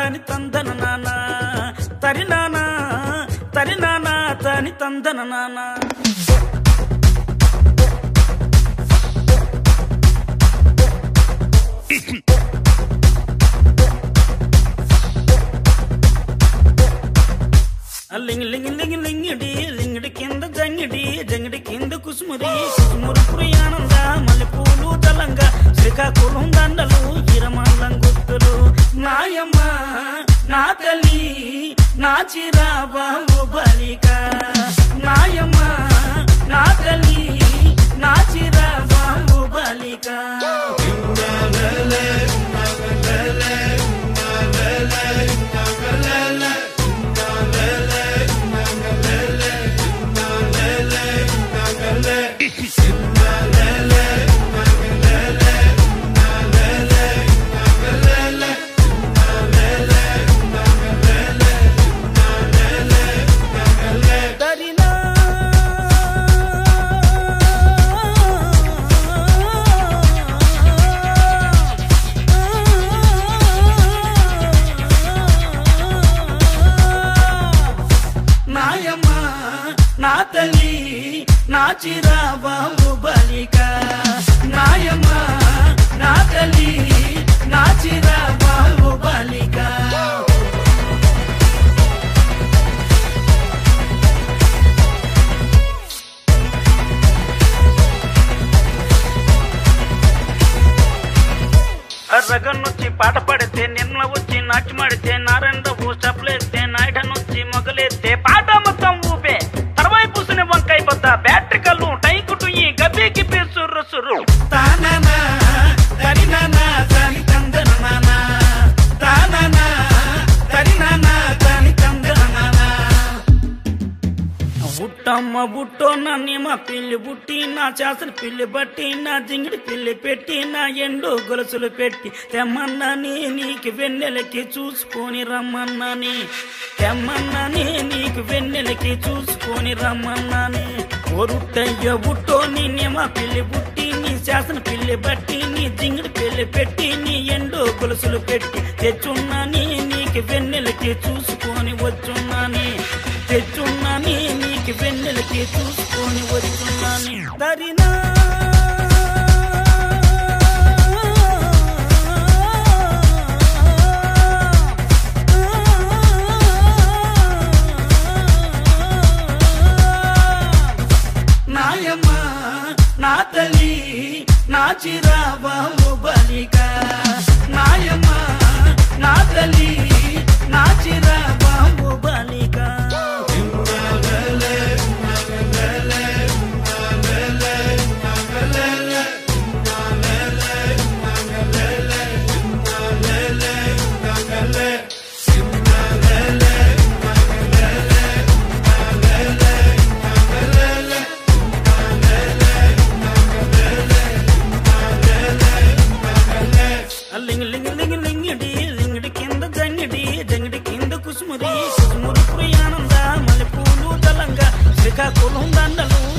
తని తందన నాన్న తరి నాన్న తరి నాన్న తని తందన నాన్న లింగి లింగి లింగి లింగిడి లింగిడి కింద జంగిడి జంగిడి కింద కుసుమురి కుసుమురు పురియానంద మల్లెపూలు దళంగా శ్రీకాకుళం దండలు ఇరమల్లం గుర్తులు నాయమ్మ నా తల్లి నా చిరాబాబు బలిక నాయమ్మ నా తల్లి నా చిరాబాబు బలిక నా తల్లి నా చిరాబాబు బలిక నాయమ్మ నా తల్లి నా చిరాబాబు బలిక రగన్నొచ్చి పాట పడితే నిన్న వచ్చి నాట్యమాడితే నారాయణరావు స్టెప్లేస్తే నాయుడనొచ్చి మొగలేస్తే పాట మొత్తం ఊపే తర్వాయి పూసిన వంకాయ బద్ద బ్యాటరీ కల్లు టైకుటు ఈ గబ్బి గిబ్బి సుర్రు సుర్రు తానా తరి నానా తని తందన నానా తానా తరి నానా తని తందన నానా బుట్టమ్మ బుట్టో నన్ను మా పిల్లి బుట్టి నా చేసిన పిల్లి బట్టి నా జింగిడి పిల్లి పెట్టి నా ఎండు గొలుసులు పెట్టి తెమ్మన్నాని నీకు వెన్నెలకి చూసుకొని రమ్మన్నాని తెమ్మన్నాని నీకు వెన్నెలకి చూసుకొని రమ్మన్నాని ఒరుట్టయ్య బుట్టో నీ మా పిల్లి బుట్టి నీ చేసిన పిల్లి బట్టి నీ జింగిడి పిల్లి పెట్టి నీ ఎండు గొలుసులు పెట్టి తెచ్చున్నాని నీకు వెన్నెలకి చూసుకొని వచ్చున్నాని తెచ్చున్నాని నీకు వెన్నెలకి చూసుకొని వచ్చున్నాని దరినా నాయమ్మ నా తల్లి నా చిరాబాబు బలిక నాయమ్మ నా తల్లి నా చిరాబాబు బలిక లింగి లింగి లింగి లింగిడి లింగిడి కింద జంగిడి జంగిడి కింద కుసుమురి కుసుమురు పురియానంద మల్లెపూలు దళంగా శ్రీకాకుళం దండలు